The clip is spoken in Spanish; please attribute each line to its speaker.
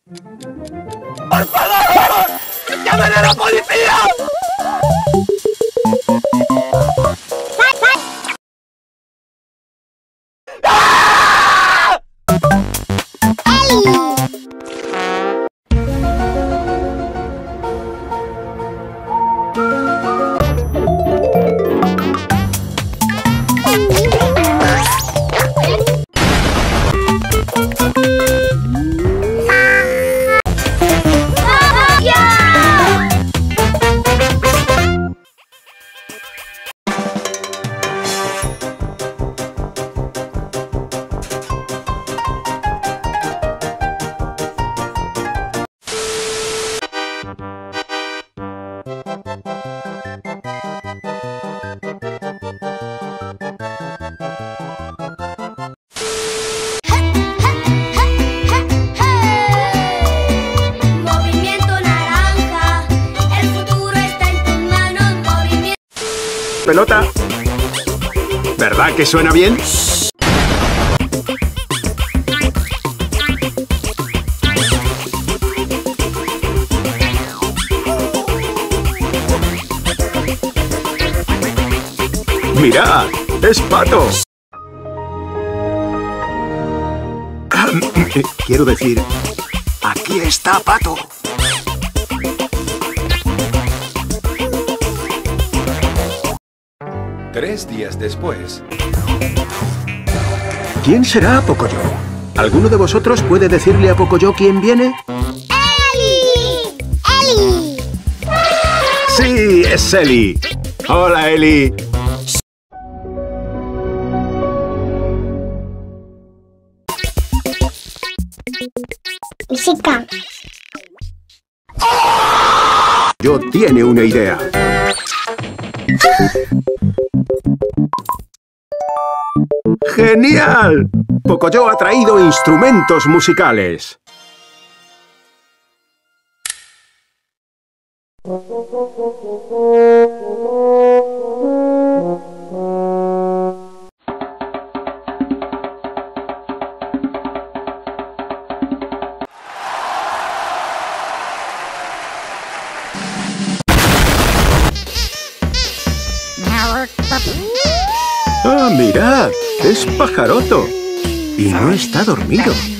Speaker 1: ¡Por favor! ¡Llamen a la policía! ¡Ah!
Speaker 2: Pelota. ¿Verdad que suena bien? ¡Mirad! ¡Es Pato! Quiero decir, aquí está Pato.
Speaker 3: Tres días después.
Speaker 2: ¿Quién será Pocoyo? ¿Alguno de vosotros puede decirle a Pocoyo quién viene?
Speaker 4: ¡Eli! ¡Eli!
Speaker 2: ¡Sí, es Eli! ¡Hola, Eli!
Speaker 4: Música.
Speaker 2: Yo tiene una idea. ¡Genial! Pocoyo ha traído instrumentos musicales. ¡Ah, mirad! ¡Es Pajaroto! Y no está dormido.